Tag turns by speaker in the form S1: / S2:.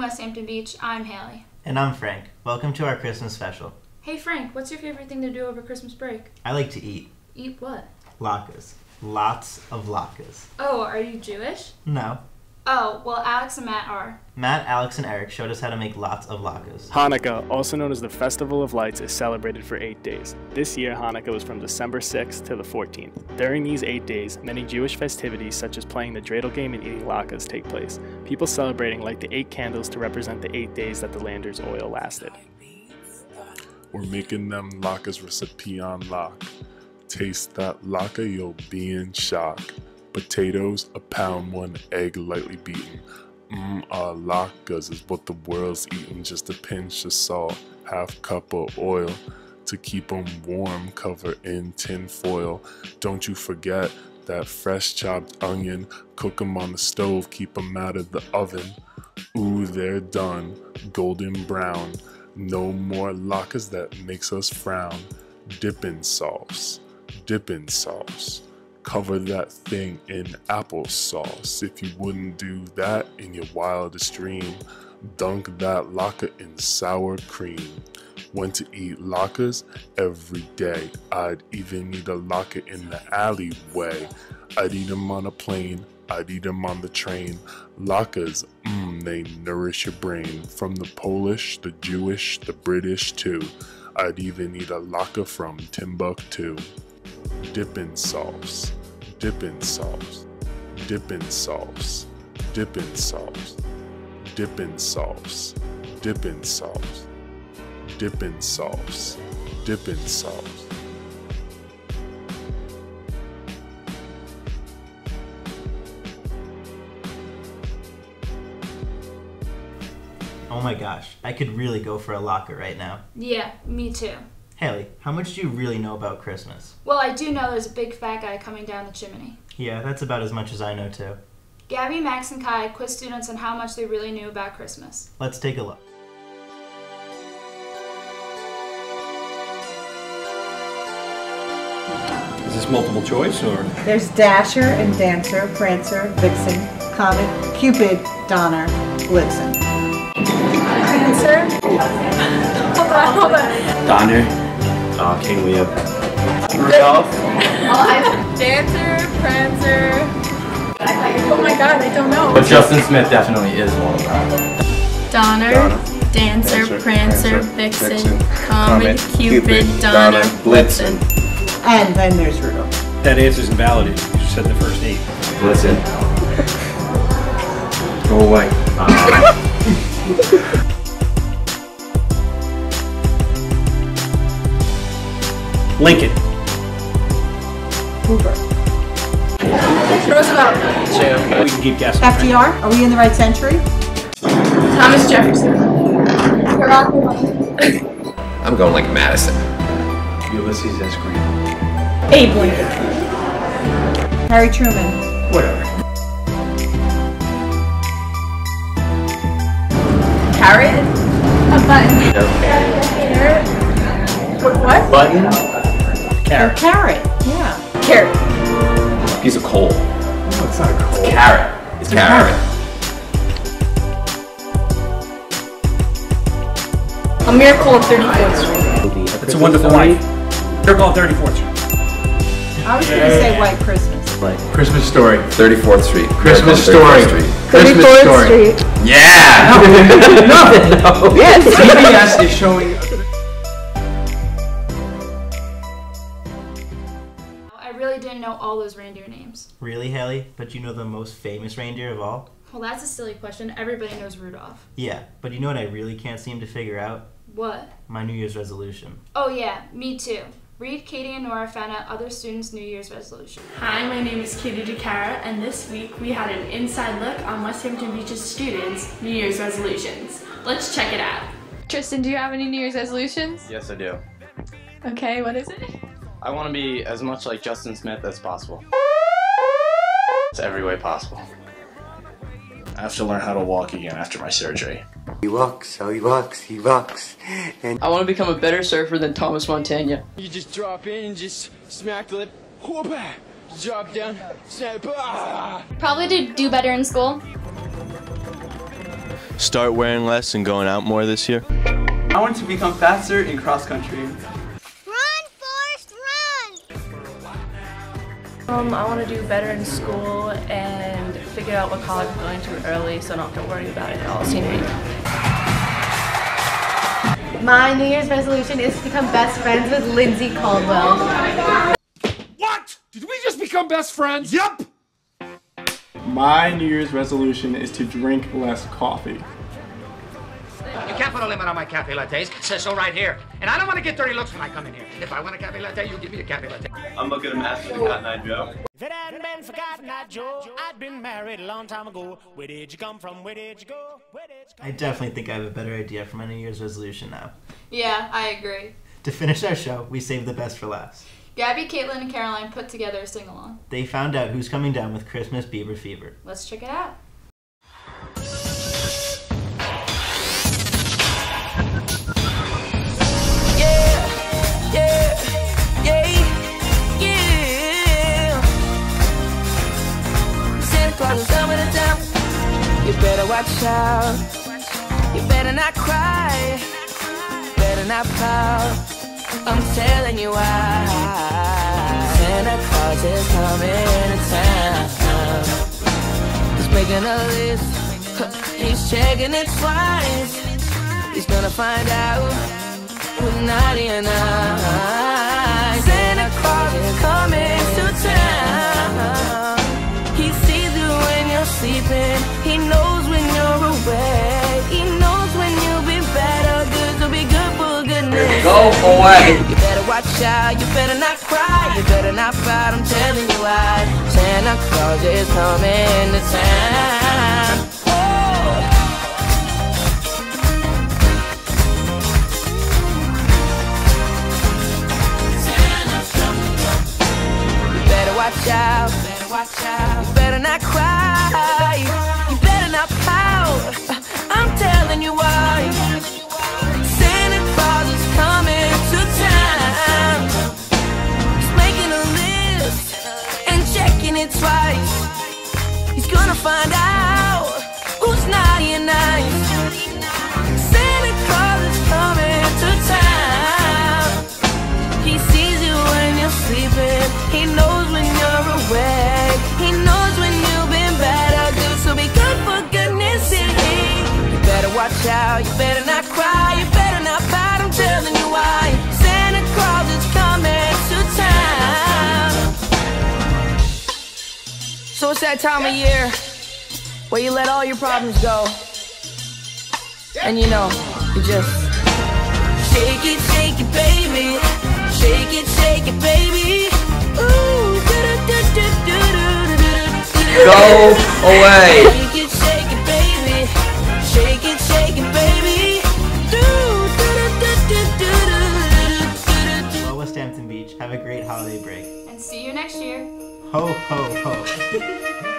S1: West Hampton Beach. I'm Haley.
S2: And I'm Frank. Welcome to our Christmas special.
S1: Hey Frank, what's your favorite thing to do over Christmas break?
S2: I like to eat.
S1: Eat what?
S2: Latkes. Lots of latkes.
S1: Oh, are you Jewish?
S2: No.
S1: Oh, well Alex and Matt are.
S2: Matt, Alex, and Erik showed us how to make lots of latkes.
S3: Hanukkah, also known as the Festival of Lights, is celebrated for 8 days. This year, Hanukkah was from December 6th to the 14th. During these 8 days, many Jewish festivities such as playing the dreidel game and eating latkes take place. People celebrating light the 8 candles to represent the 8 days that the lanterns oil lasted.
S4: We're making them latkes recipe on lock. Taste that latke, you'll be in shock. Potatoes, a pound, 1 egg lightly beaten. Our latkes is what the world's eating. Just a pinch of salt, half cup of oil. To keep them warm, cover in tin foil. Don't you forget that fresh chopped onion. Cook them on the stove, keep them out of the oven. Ooh, they're done, golden brown. No more latkes that makes us frown. Dip in sauce, dip in sauce. Cover that thing in applesauce. If you wouldn't do that in your wildest dream, dunk that latke in sour cream. Went to eat latkes every day. I'd even eat a latke in the alleyway. I'd eat them on a plane, I'd eat them on the train. Latkes, they nourish your brain. From the Polish, the Jewish, the British too. I'd even eat a latke from Timbuktu. Dip in sauce, dip in sauce, dip in sauce, dip in sauce, dip in sauce, dip in sauce, dip in sauce, dip in sauce.
S2: Oh my gosh, I could really go for a latke right now.
S1: Yeah, me too.
S2: Haley, how much do you really know about Christmas?
S1: Well, I do know there's a big fat guy coming down the chimney.
S2: Yeah, that's about as much as I know too.
S1: Gabby, Max, and Khai quiz students on how much they really knew about Christmas.
S2: Let's take a look.
S5: Is this multiple choice or?
S6: There's Dasher and Dancer, Prancer, Vixen, Comet, Cupid, Donner, Blitzen. Prancer? Hold on.
S5: Donner. King Lear. Rudolph.
S7: Dancer, Prancer. Oh my god, I don't know.
S5: But Justin Smith definitely is one of them.
S7: Donner, Dancer, Prancer, Vixen, Comet, Cupid, Donner, Blitzen.
S6: And then there's Rudolph.
S5: That answer's invalidated. You just said the first 8.
S8: Blitzen.
S5: Go away. Lincoln.
S6: Hoover.
S7: Roosevelt.
S5: We can keep guessing.
S6: FDR? Are we in the right century?
S7: Thomas Jefferson.
S8: I'm going like Madison.
S5: Ulysses S. Grant.
S7: Abe Lincoln.
S6: Harry Truman.
S5: Whatever.
S7: Carrot. A button. Carrot. What?
S5: Button. Carrot.
S6: Carrot. Yeah.
S7: Carrot.
S8: Piece of coal.
S5: No, it's not a coal.
S8: Carrot.
S5: It's a carrot.
S7: A Miracle on 34th Street.
S5: It's a Wonderful Life. Miracle on 34th Street.
S6: I was going to say White Christmas.
S5: Christmas Story.
S8: 34th Street.
S5: Christmas
S8: Miracle on
S5: Story.
S8: 34th Street.
S5: Christmas
S7: 34th
S5: Story.
S7: Street.
S8: Yeah!
S5: No.
S6: Yes.
S5: CBS is showing.
S1: I really didn't know all those reindeer names.
S2: Really, Haley? But you know the most famous reindeer of all?
S1: Well, that's a silly question. Everybody knows Rudolph.
S2: Yeah, but you know what I really can't seem to figure out?
S1: What?
S2: My New Year's resolution.
S1: Oh yeah, me too. Reid, Caity, and Nora found out other students' New Year's resolution.
S9: Hi, my name is Caity and this week we had an inside look on West Hampton Beach's students' New Year's resolutions. Let's check it out.
S7: Tristan, do you have any New Year's resolutions?
S10: Yes, I do.
S7: Okay, what is it?
S10: I want to be as much like Justin Smith as possible. It's every way possible. I have to learn how to walk again after my surgery.
S11: He walks, oh he walks, he walks. And
S12: I want to become a better surfer than Thomas Montana.
S13: You just drop in and just smack the lip, whoop-ah, drop down, snap, ah.
S14: Probably to do better in school. start wearing less and going out more this year?
S15: I want to become faster in cross country.
S16: I want to do better in school and figure out what college I'm going to early so I don't have to worry about it all senior year.
S17: My New Year's resolution is to become best friends with Lindsay Caldwell.
S5: What? Did we just become best friends? Yup!
S3: My New Year's resolution is to drink less coffee.
S18: You can't put a limit on my cafe lattes. It says so right here. And I don't want to get dirty looks when I come in here. If I want a cafe latte, you give me a cafe latte.
S2: I'm looking to master the Cotton Eye Joe.
S19: If it hadn't been for Cotton Eye Joe, I'd been married a long time ago. Where did you come from? Where did you go? Where did you come
S2: I definitely think I have a better idea for my New Year's resolution now.
S1: Yeah, I agree.
S2: To finish our show, we saved the best for last.
S1: Gabby, Caitlyn, and Caroline put together a sing-along.
S2: They found out who's coming down with Christmas Beiber fever.
S1: Let's check it out.
S20: You better watch out. You better not cry. Better not pout. I'm telling you why. Santa Claus is coming to town. He's making a list. He's checking it twice. He's gonna find out who's naughty and nice. Santa Claus is coming to town. He sees you when you're sleeping. He knows when you're awake. He knows when you'll be better. Good to be good for goodness.
S5: Go away.
S20: You better watch out. You better not cry. You better not fight. I'm telling you why. Santa Claus is coming to town. Watch out, watch out. You better not cry. You better not pout. I'm telling you why. Santa Claus is coming to town. He's making a list and checking it twice. He's gonna find out who's naughty and nice. Santa Claus is coming to town. He sees you when you're sleeping. He knows when you're awake. He knows when you've been better. Good, so be good for goodness sake. You better watch out. You better not cry. You better not fight. I'm telling you why. Santa Claus is coming to town. So it's that time of year where you let all your problems go. And you know, you just shake it, baby. Shake it, baby. Ooh,
S5: go away.
S20: Shake it, baby. Shake it, baby.
S2: Well, West Hampton Beach, have a great holiday break.
S1: And see you next year.
S2: Ho, ho, ho.